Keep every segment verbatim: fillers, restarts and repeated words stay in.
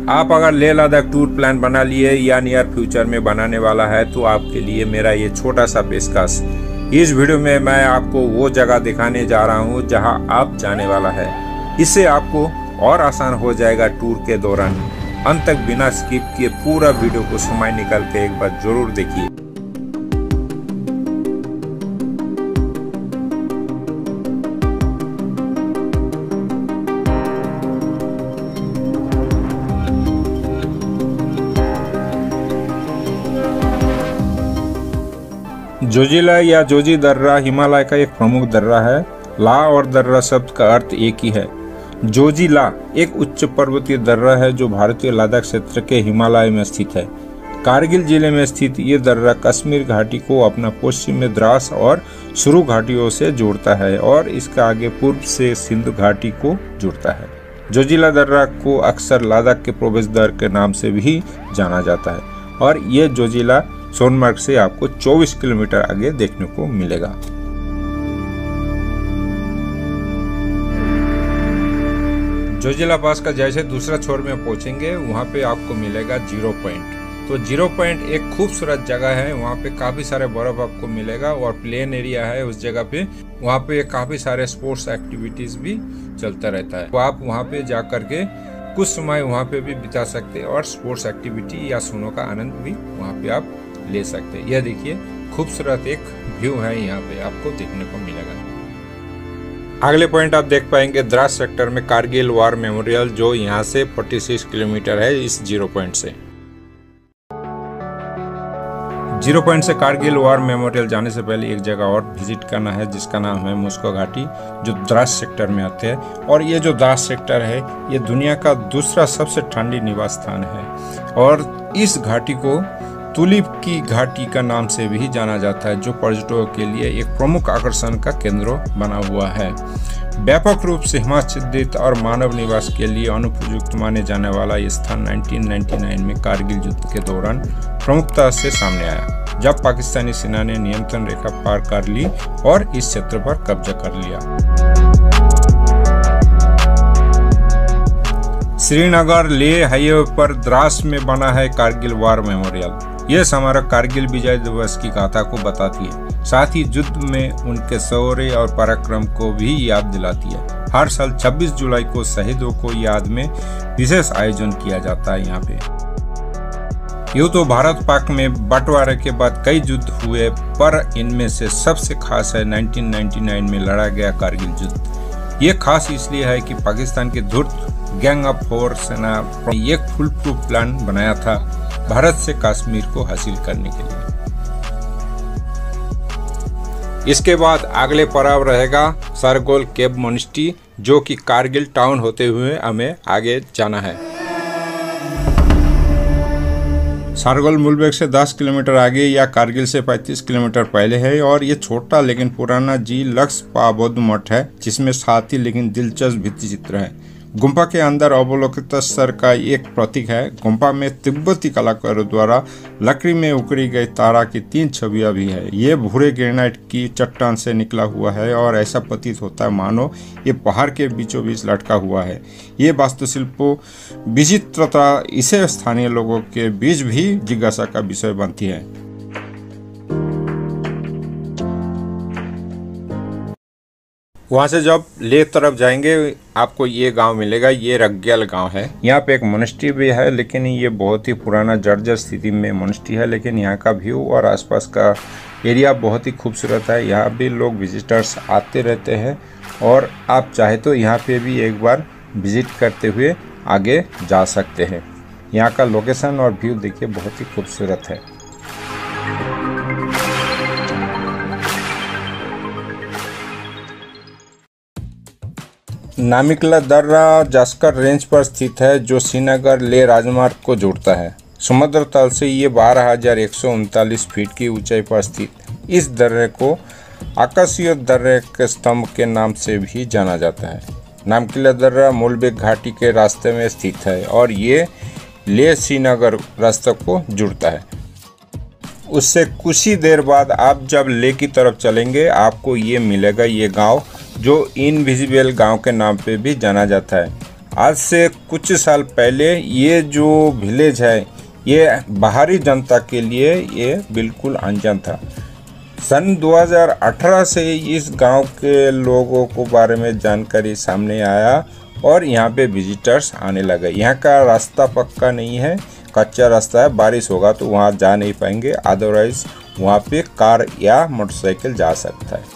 आप अगर Leh Ladakh tour plan बना लिए या नियर फ्यूचर में बनाने वाला है तो आपके लिए मेरा ये छोटा सा पेशकश। इस वीडियो में मैं आपको वो जगह दिखाने जा रहा हूँ जहाँ आप जाने वाला है। इससे आपको और आसान हो जाएगा टूर के दौरान। अंत तक बिना स्किप किए पूरा वीडियो को समय निकाल के एक बार जरूर देखिए। जोजिला या जोजी दर्रा हिमालय का एक प्रमुख दर्रा है। ला और दर्रा शब्द का अर्थ एक ही है। जोजिला एक उच्च पर्वतीय दर्रा है जो भारतीय लद्दाख क्षेत्र के हिमालय में स्थित है। कारगिल जिले में स्थित ये दर्रा कश्मीर घाटी को अपना पश्चिम में द्रास और सुरु घाटियों से जोड़ता है और इसका आगे पूर्व से सिंधु घाटी को जोड़ता है। जोजिला दर्रा को अक्सर लद्दाख के प्रवेश द्वार के नाम से भी जाना जाता है और ये जोजिला सोनमार्ग से आपको चौबीस किलोमीटर आगे देखने को मिलेगा। जोजिला पास का जैसे दूसरा छोर में पहुंचेंगे वहां पे आपको मिलेगा जीरो पॉइंट। तो जीरो पॉइंट एक खूबसूरत जगह है। वहां पे काफी सारे बर्फ आपको मिलेगा और प्लेन एरिया है उस जगह पे। वहां पे काफी सारे स्पोर्ट्स एक्टिविटीज भी चलता रहता है। तो आप वहां पे जा करके कुछ समय वहां पे भी बिता सकते हैं और स्पोर्ट्स एक्टिविटी या सुनो का आनंद भी वहां पे आप ले सकते हैं। यह देखिए खूबसूरत एक व्यू है यहाँ पे आपको देखने को मिलेगा। अगले पॉइंट आप देख पाएंगे द्रास सेक्टर में कारगिल वार मेमोरियल, जो यहाँ से छियालीस किलोमीटर है इस जीरो पॉइंट से। जीरो पॉइंट से कारगिल वार मेमोरियल जाने से पहले एक जगह और विजिट करना है जिसका नाम है मुस्को घाटी, जो द्रास सेक्टर में आते हैं। और ये जो द्रास सेक्टर है ये दुनिया का दूसरा सबसे ठंडी निवास स्थान है और इस घाटी को तुलिप की घाटी का नाम से भी जाना जाता है, जो पर्यटकों के लिए एक प्रमुख आकर्षण का केंद्र बना हुआ है। व्यापक रूप से हिमाच्छादित और मानव निवास के लिए अनुपयुक्त माने जाने वाला ये स्थान उन्नीस सौ निन्यानवे में कारगिल युद्ध के दौरान प्रमुखता से सामने आया, जब पाकिस्तानी सेना ने नियंत्रण रेखा पार कर ली और इस क्षेत्र पर कब्जा कर लिया। श्रीनगर लेह हाईवे पर द्रास में बना है कारगिल वार मेमोरियल। यह स्मारक कारगिल विजय दिवस की गाथा को बताती है, साथ ही युद्ध में उनके शौर्य और पराक्रम को भी याद दिलाती है। हर साल छब्बीस जुलाई को शहीदों को याद में विशेष आयोजन किया जाता है यहाँ पे। यूँ तो भारत पाक में बंटवारे के बाद कई युद्ध हुए, पर इनमें से सबसे खास है उन्नीस सौ निन्यानवे में लड़ा गया कारगिल युद्ध। ये खास इसलिए है कि पाकिस्तान के धूर्त गैंग ऑफ फोर सेना ने एक फुल प्रूफ प्लान बनाया था भारत से कश्मीर को हासिल करने के लिए। इसके बाद अगले पड़ाव रहेगा सरगोल केव मोनेस्ट्री, जो कि कारगिल टाउन होते हुए हमें आगे जाना है। सरगोल मुलबेग से दस किलोमीटर आगे या कारगिल से पैंतीस किलोमीटर पहले है और ये छोटा लेकिन पुराना जी लक्स पा बौद्ध मठ है, जिसमें साथ ही लेकिन दिलचस्प भित्ति चित्र है। गुम्फा के अंदर अवलोकित स्तर का एक प्रतीक है। गुम्फा में तिब्बती कलाकारों द्वारा लकड़ी में उकरी गई तारा की तीन छवियां भी है। ये भूरे ग्रेनाइट की चट्टान से निकला हुआ है और ऐसा प्रतीत होता है मानो ये पहाड़ के बीचों बीच लटका हुआ है। ये वास्तुशिल्पों विचित्रता इसे स्थानीय लोगों के बीच भी जिज्ञासा का विषय बनती है। वहाँ से जब लेह तरफ जाएंगे आपको ये गांव मिलेगा। ये रग्याल गांव है। यहाँ पे एक मोनेस्ट्री भी है, लेकिन ये बहुत ही पुराना जर्जर स्थिति में मोनेस्ट्री है। लेकिन यहाँ का व्यू और आसपास का एरिया बहुत ही खूबसूरत है। यहाँ भी लोग विजिटर्स आते रहते हैं और आप चाहे तो यहाँ पे भी एक बार विजिट करते हुए आगे जा सकते हैं। यहाँ का लोकेशन और व्यू देखिए बहुत ही खूबसूरत है। नामिकला दर्रा जस्कर रेंज पर स्थित है, जो श्रीनगर लेह राजमार्ग को जोड़ता है। समुद्र तल से ये बारह हजार एक सौ उनतालीस फीट की ऊंचाई पर स्थित इस दर्रे को आकाशीय दर्रे के स्तंभ के नाम से भी जाना जाता है। नामिकला दर्रा मुलबेग घाटी के रास्ते में स्थित है और ये लेह श्रीनगर रास्ते को जोड़ता है। उससे कुछ ही देर बाद आप जब लेह की तरफ चलेंगे आपको ये मिलेगा, ये गांव जो इनविजिबल गांव के नाम पे भी जाना जाता है। आज से कुछ साल पहले ये जो विलेज है ये बाहरी जनता के लिए ये बिल्कुल अनजान था। सन दो हज़ार अठारह से इस गांव के लोगों को बारे में जानकारी सामने आया और यहाँ पे विजिटर्स आने लगे। यहाँ का रास्ता पक्का नहीं है, कच्चा रास्ता है, बारिश होगा तो वहाँ जा नहीं पाएंगे, अदरवाइज वहाँ पे कार या मोटरसाइकिल जा सकता है।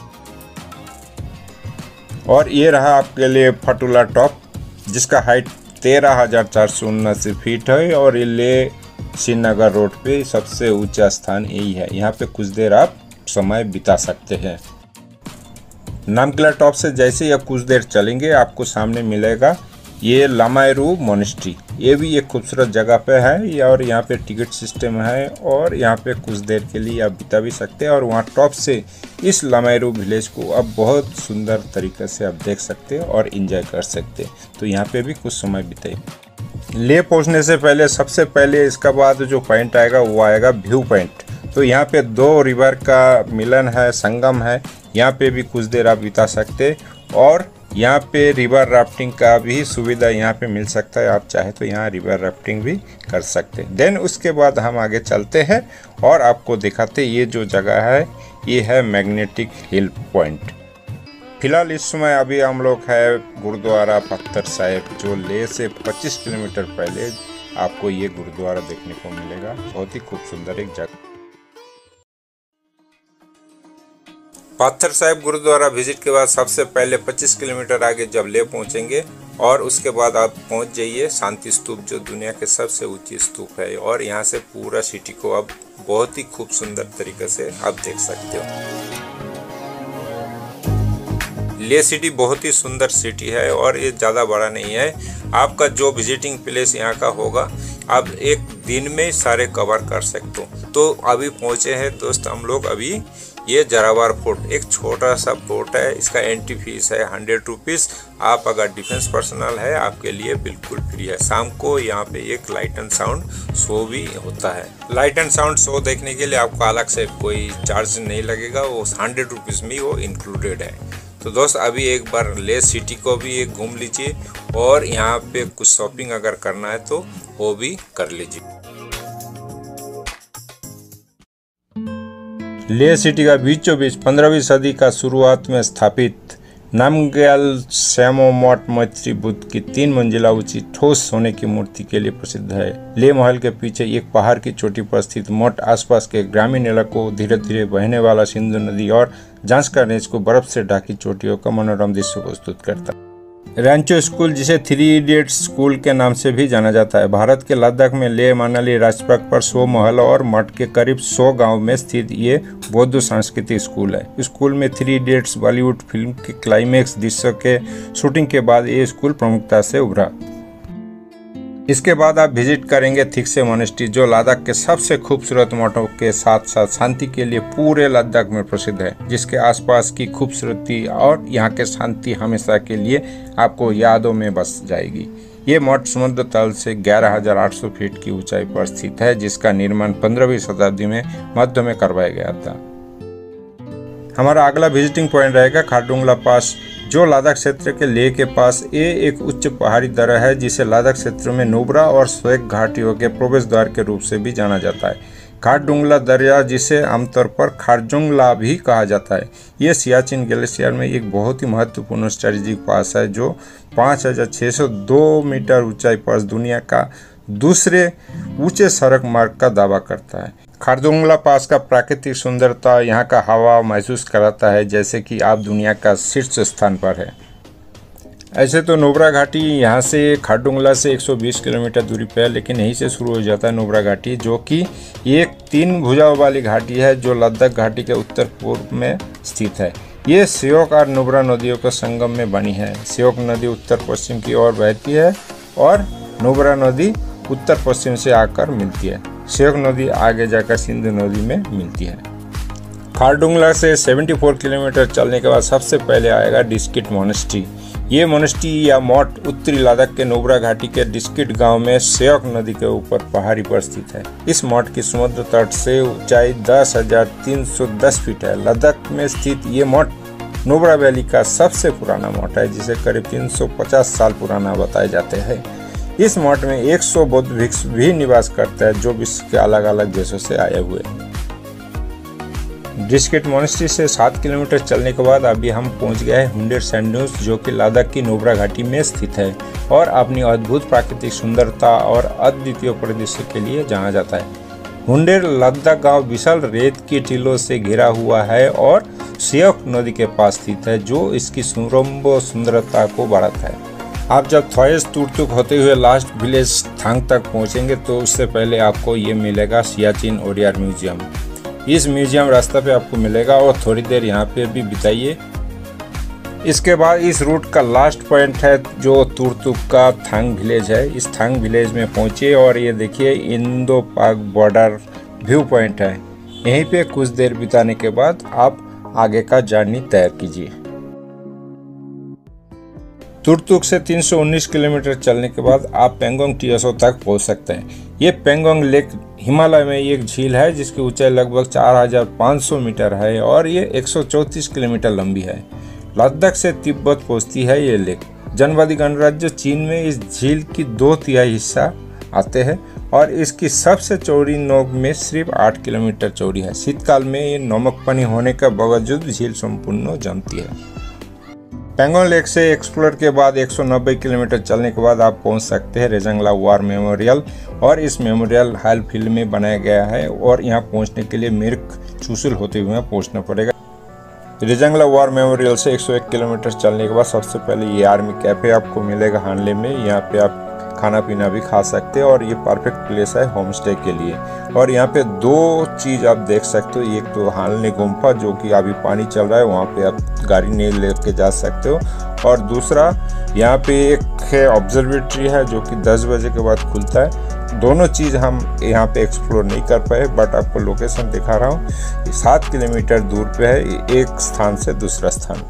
और ये रहा आपके लिए फटुला टॉप, जिसका हाइट तेरह हज़ार चार सौ उन्नासी फीट है और ये ले श्रीनगर रोड पे सबसे ऊंचा स्थान यही है। यहाँ पे कुछ देर आप समय बिता सकते हैं। नामकिला टॉप से जैसे या कुछ देर चलेंगे आपको सामने मिलेगा ये लामायरू मोनेस्ट्री। ये भी एक खूबसूरत जगह पे है और यहाँ पे टिकट सिस्टम है और यहाँ पे कुछ देर के लिए आप बिता भी सकते हैं। और वहाँ टॉप से इस लामायरू विलेज को आप बहुत सुंदर तरीके से आप देख सकते हैं और एंजॉय कर सकते हैं। तो यहाँ पे भी कुछ समय बिताए। ले पहुँचने से पहले सबसे पहले इसका बाद जो पॉइंट आएगा वो आएगा व्यू पॉइंट। तो यहाँ पे दो रिवर का मिलन है, संगम है, यहाँ पे भी कुछ देर आप बिता सकते और यहाँ पे रिवर राफ्टिंग का भी सुविधा यहाँ पे मिल सकता है। आप चाहे तो यहाँ रिवर राफ्टिंग भी कर सकते हैं। देन उसके बाद हम आगे चलते हैं और आपको दिखाते ये जो जगह है ये है मैग्नेटिक हिल पॉइंट। फिलहाल इस समय अभी हम लोग है गुरुद्वारा पत्थर साहिब, जो ले से पच्चीस किलोमीटर पहले आपको ये गुरुद्वारा देखने को मिलेगा। बहुत ही खूब सुंदर एक जगह। पत्थर साहिब गुरुद्वारा विजिट के बाद सबसे पहले पच्चीस किलोमीटर आगे जब ले पहुंचेंगे और उसके बाद आप पहुंच जाइए शांति स्तूप, जो दुनिया के सबसे ऊंची स्तूप है। और यहाँ से पूरा सिटी को आप बहुत ही खूब सुंदर तरीके से आप देख सकते हो। ले सिटी बहुत ही सुंदर सिटी है और ये ज़्यादा बड़ा नहीं है। आपका जो विजिटिंग प्लेस यहाँ का होगा आप एक दिन में सारे कवर कर सकते हो। तो अभी पहुँचे हैं दोस्त हम लोग अभी ये जरावर फोर्ट, एक छोटा सा फोर्ट है। इसका एंट्री फीस है हंड्रेड रुपीज़। आप अगर डिफेंस पर्सनल है आपके लिए बिल्कुल फ्री है। शाम को यहाँ पे एक लाइट एंड साउंड शो भी होता है। लाइट एंड साउंड शो देखने के लिए आपको अलग से कोई चार्ज नहीं लगेगा, वो हंड्रेड रुपीज़ में वो इंक्लूडेड है। तो दोस्त अभी एक बार ले सिटी को भी एक घूम लीजिए और यहाँ पे कुछ शॉपिंग अगर करना है तो वो भी कर लीजिए। ले सिटी का बीचों बीच पंद्रहवीं सदी का शुरुआत में स्थापित नामग्याल श्यामो मठ मैत्री बुद्ध की तीन मंजिला ऊंची ठोस सोने की मूर्ति के लिए प्रसिद्ध है। ले महल के पीछे एक पहाड़ की चोटी पर स्थित मठ आसपास के ग्रामीण इलाकों, धीरे धीरे बहने वाला सिंधु नदी और जांस्कर रेंज को बर्फ से ढकी चोटियों का मनोरम दृश्य प्रस्तुत करता है। रैंचो स्कूल, जिसे थ्री इडियट्स स्कूल के नाम से भी जाना जाता है, भारत के लद्दाख में ले मनाली राजपथ पर सौ महल और मठ के करीब सौ गांव में स्थित ये बौद्ध सांस्कृतिक स्कूल है। स्कूल में थ्री इडियट्स बॉलीवुड फिल्म के क्लाइमैक्स दृश्य के शूटिंग के बाद ये स्कूल प्रमुखता से उभरा। इसके बाद आप विजिट करेंगे थिक्से मोनेस्ट्री, जो लद्दाख के सबसे खूबसूरत मठों के साथ साथ शांति के लिए पूरे लद्दाख में प्रसिद्ध है, जिसके आसपास की खूबसूरती और यहाँ के शांति हमेशा के लिए आपको यादों में बस जाएगी। ये मठ समुद्र तल से ग्यारह हज़ार आठ सौ फीट की ऊंचाई पर स्थित है, जिसका निर्माण पंद्रहवीं शताब्दी में मध्य में करवाया गया था। हमारा अगला विजिटिंग पॉइंट रहेगा खारदुंगला पास, जो लद्दाख क्षेत्र के लेह के पास ये एक उच्च पहाड़ी दर्रा है, जिसे लद्दाख क्षेत्र में नुब्रा और स्वेक घाटियों के प्रवेश द्वार के रूप से भी जाना जाता है। खारदुंगला दरिया, जिसे आमतौर पर खारजुंगला भी कहा जाता है, ये सियाचिन ग्लेशियर में एक बहुत ही महत्वपूर्ण स्ट्रेटेजिक पास है, जो पाँच हज़ार छः सौ दो मीटर ऊंचाई पर दुनिया का दूसरे ऊंचे सड़क मार्ग का दावा करता है। खारदुंगला पास का प्राकृतिक सुंदरता यहाँ का हवा महसूस कराता है जैसे कि आप दुनिया का शीर्ष स्थान पर है। ऐसे तो नुब्रा घाटी यहाँ से खारदुंगला से एक सौ बीस किलोमीटर दूरी पर है, लेकिन यहीं से शुरू हो जाता है नुब्रा घाटी, जो कि एक तीन भुजाओं वाली घाटी है जो लद्दाख घाटी के उत्तर पूर्व में स्थित है। ये श्योक और नुब्रा नदियों के संगम में बनी है। श्योक नदी उत्तर पश्चिम की ओर बहती है और नुब्रा नदी उत्तर पश्चिम से आकर मिलती है। श्योक नदी आगे जाकर सिंधु नदी में मिलती है। खारदुंगला से चौहत्तर किलोमीटर चलने के बाद सबसे पहले आएगा डिस्किट मोनेस्ट्री। ये मोनेस्ट्री या मठ उत्तरी लद्दाख के नुब्रा घाटी के डिस्किट गांव में श्योक नदी के ऊपर पहाड़ी पर स्थित है। इस मठ की समुद्र तट से ऊंचाई दस हजार तीन सौ दस फीट है। लद्दाख में स्थित ये मठ नुब्रा वैली का सबसे पुराना मठ है, जिसे करीब तीन सौ पचास साल पुराना बताए जाते हैं। इस मठ में एक सौ बौद्ध भिक्षु भी निवास करते हैं, जो विश्व के अलग अलग देशों से आए हुए हैं। डिस्किट मोनेस्ट्री से सात किलोमीटर चलने के बाद अभी हम पहुंच गए हैं हुंडेर सैंड ड्यून्स, जो कि लद्दाख की नुब्रा घाटी में स्थित है और अपनी अद्भुत प्राकृतिक सुंदरता और अद्वितीय परिदृश्य के लिए जाना जाता है। हुंडेर लद्दाख गांव विशाल रेत की टीलों से घिरा हुआ है और सियोक नदी के पास स्थित है, जो इसकी सुरम्भ सुंदरता को बढ़ाता है। आप जब थॉयस तुरतुक होते हुए लास्ट विलेज थांग तक पहुंचेंगे तो उससे पहले आपको ये मिलेगा सियाचिन ओडियार म्यूजियम। इस म्यूजियम रास्ते पे आपको मिलेगा और थोड़ी देर यहाँ पे भी बिताइए। इसके बाद इस रूट का लास्ट पॉइंट है जो तुरतुक का थांग विलेज है। इस थांग विलेज में पहुंचिए और ये देखिए इंडो पाक बॉर्डर व्यू पॉइंट है। यहीं पे कुछ देर बिताने के बाद आप आगे का जर्नी तय कीजिए। तुरतुक से तीन सौ उन्नीस किलोमीटर चलने के बाद आप पेंगोंग टी एस ओ तक पहुंच सकते हैं। ये पेंगोंग लेक हिमालय में एक झील है जिसकी ऊंचाई लगभग चार हज़ार पाँच सौ मीटर है और ये एक सौ चौंतीस किलोमीटर लंबी है। लद्दाख से तिब्बत पहुंचती है ये लेक। जनवादी गणराज्य चीन में इस झील की दो तिहाई हिस्सा आते हैं और इसकी सबसे चौड़ी नोक में सिर्फ आठ किलोमीटर चौड़ी है। शीतकाल में ये नमक पानी होने के बावजूद झील संपूर्ण जमती है। पेंगोंग लेक से एक्सप्लोर के बाद एक सौ नब्बे किलोमीटर चलने के बाद आप पहुंच सकते हैं रेजंगला वार मेमोरियल, और इस मेमोरियल हाल फील्ड में बनाया गया है और यहाँ पहुंचने के लिए मिर्क चुशुल होते हुए पहुंचना पड़ेगा। रेजंगला वार मेमोरियल से एक सौ एक किलोमीटर चलने के बाद सबसे पहले ये आर्मी कैफे आपको मिलेगा हानले में। यहाँ पे आप खाना पीना भी खा सकते हैं और ये परफेक्ट प्लेस है होम स्टे के लिए। और यहाँ पे दो चीज़ आप देख सकते हो, एक तो हानले गुम्फा जो कि अभी पानी चल रहा है, वहाँ पे आप गाड़ी नहीं लेके जा सकते हो, और दूसरा यहाँ पे एक है ऑब्जर्वेटरी है जो कि दस बजे के बाद खुलता है। दोनों चीज़ हम यहाँ पे एक्सप्लोर नहीं कर पाए, बट आपको लोकेशन दिखा रहा हूँ। सात किलोमीटर दूर पे है एक स्थान से दूसरा स्थान।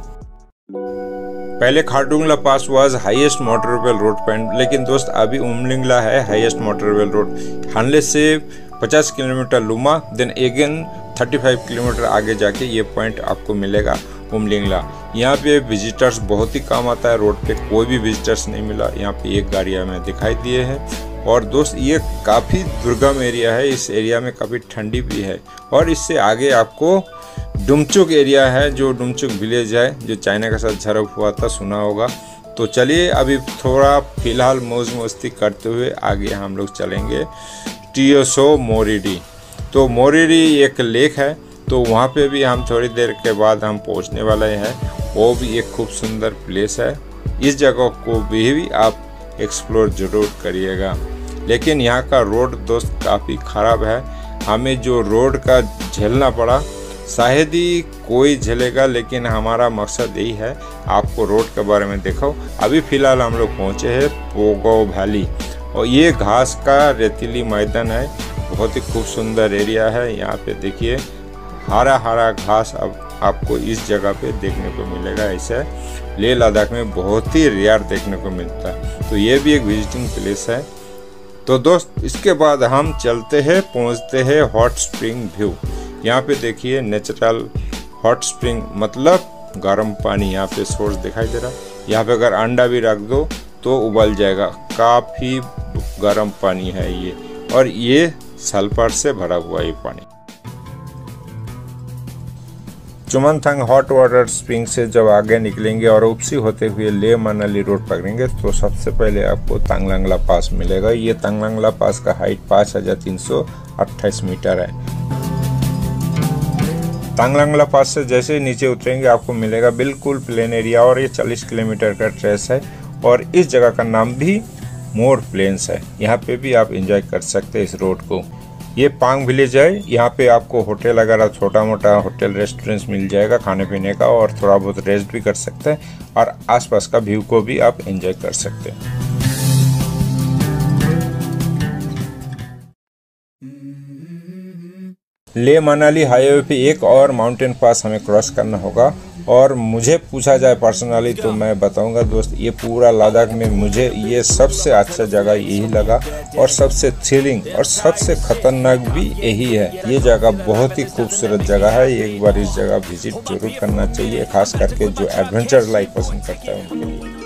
पहले Khardungla pass was highest motorable road point, लेकिन दोस्त अभी उमलिंगला है हाईएस्ट मोटरवेल रोड। हानले से पचास किलोमीटर लुमा, देन अगेन पैंतीस किलोमीटर आगे जाके ये पॉइंट आपको मिलेगा उमलिंगला। यहाँ पे विजिटर्स बहुत ही कम आता है, रोड पे कोई भी विजिटर्स नहीं मिला। यहाँ पे एक गाड़ी हमें दिखाई दिए हैं। और दोस्त ये काफ़ी दुर्गम एरिया है, इस एरिया में काफ़ी ठंडी भी है। और इससे आगे आपको डुमचुक एरिया है, जो डुमचुक विलेज है जो चाइना के साथ झड़प हुआ था, सुना होगा। तो चलिए अभी थोड़ा फिलहाल मौज मस्ती करते हुए आगे हम लोग चलेंगे टी एस ओ मोरिडी। तो मोरिडी एक लेक है, तो वहाँ पे भी हम थोड़ी देर के बाद हम पहुँचने वाले हैं। वो भी एक खूब सुंदर प्लेस है। इस जगह को भी, भी आप एक्सप्लोर जरूर करिएगा। लेकिन यहाँ का रोड दोस्त काफ़ी ख़राब है, हमें जो रोड का झेलना पड़ा शायद ही कोई झेलेगा, लेकिन हमारा मकसद यही है आपको रोड के बारे में दिखाओ। अभी फ़िलहाल हम लोग पहुँचे हैं पोगो वैली, और ये घास का रेतीली मैदान है, बहुत ही खूब सुंदर एरिया है। यहाँ पे देखिए हरा हरा घास अब आपको इस जगह पे देखने को मिलेगा। ऐसा लेह लद्दाख में बहुत ही रेयर देखने को मिलता है, तो ये भी एक विजिटिंग प्लेस है। तो दोस्त इसके बाद हम चलते हैं, पहुँचते हैं हॉट स्प्रिंग व्यू। यहाँ पे देखिए नेचुरल हॉट स्प्रिंग मतलब गर्म पानी, यहाँ पे सोर्स दिखाई दे रहा है। यहाँ पे अगर अंडा भी रख दो तो उबल जाएगा, काफ़ी गर्म पानी है ये, और ये सल्फर से भरा हुआ ये पानी। चुमनथांग हॉट वाटर स्प्रिंग से जब आगे निकलेंगे और उपसी होते हुए लेह मनाली रोड पकड़ेंगे तो सबसे पहले आपको तांगलांगला पास मिलेगा। ये तांगलांगला पास का हाइट पाँच हज़ार तीन सौ अट्ठाईस मीटर है। तांगलांगला पास से जैसे ही नीचे उतरेंगे आपको मिलेगा बिल्कुल प्लेन एरिया, और ये चालीस किलोमीटर का ट्रेस है। और इस जगह का नाम भी मोर प्लेन्स है। यहाँ पे भी आप एंजॉय कर सकते हैं इस रोड को। ये पांग विलेज है, यहाँ पे आपको होटल वगैरह छोटा मोटा होटल रेस्टोरेंट्स मिल जाएगा खाने पीने का, और थोड़ा बहुत रेस्ट भी कर सकते हैं, और आसपास का व्यू को भी आप एंजॉय कर सकते हैं। लेह मनाली हाईवे पे एक और माउंटेन पास हमें क्रॉस करना होगा, और मुझे पूछा जाए पर्सनली तो मैं बताऊंगा दोस्त, ये पूरा लद्दाख में मुझे ये सबसे अच्छा जगह यही लगा और सबसे थ्रिलिंग और सबसे खतरनाक भी यही है। ये जगह बहुत ही खूबसूरत जगह है, एक बार इस जगह विजिट जरूर करना चाहिए, खास करके जो एडवेंचर लाइफ पसंद करता है उनके लिए।